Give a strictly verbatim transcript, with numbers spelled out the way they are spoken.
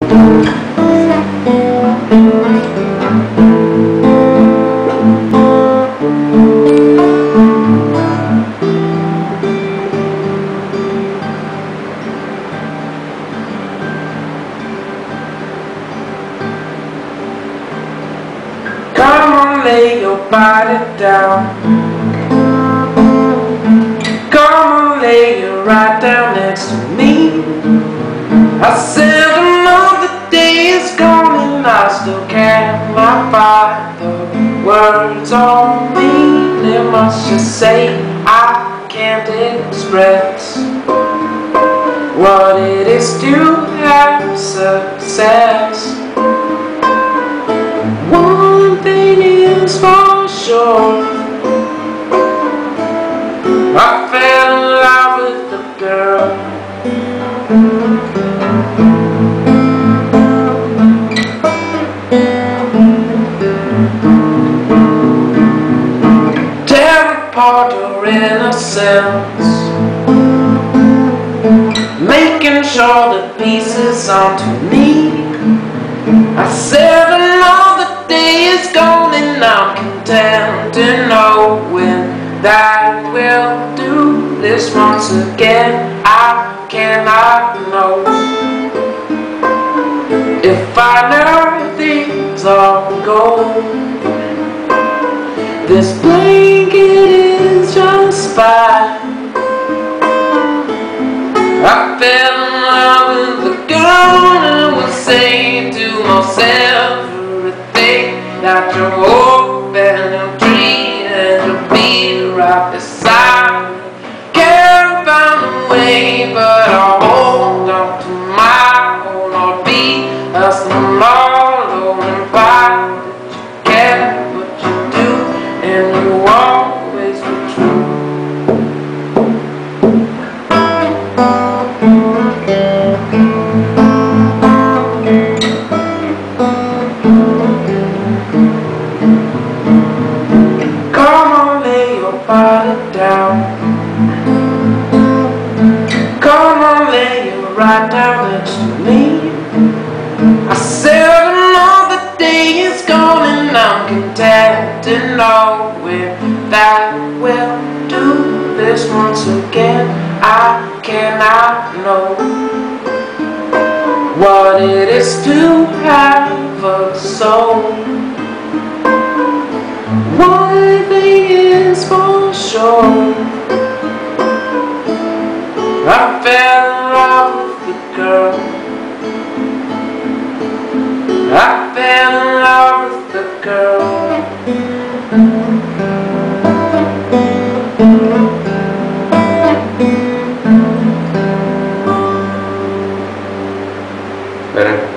Come on, lay your body down. Come on, lay you right down next to me. I said another day is gone and I still cannot find the words on me. They must just say I can't express what it is to have success. One thing is for sure, I fell in love with the girl. Tear apart her innocence, making sure the pieces onto me. I said another day is gone and I'm content in knowing that we'll do this once again. I cannot know if I know things are gold. This blanket is just fine. I fell in love with the girl and was saying to myself, everything that you're hoping and dreaming to be right beside me. Can't find a way, but I'll hold on to my own. I'll be a small and fight that you get what you do, and you always be true. Body down. Come on, lay you right down next to me. I said another day is gone and I'm content to know that we'll do this once again. I cannot know what it is to have a soul. One thing is for sure, I fell in love with the girl. I fell in love with the girl. Better.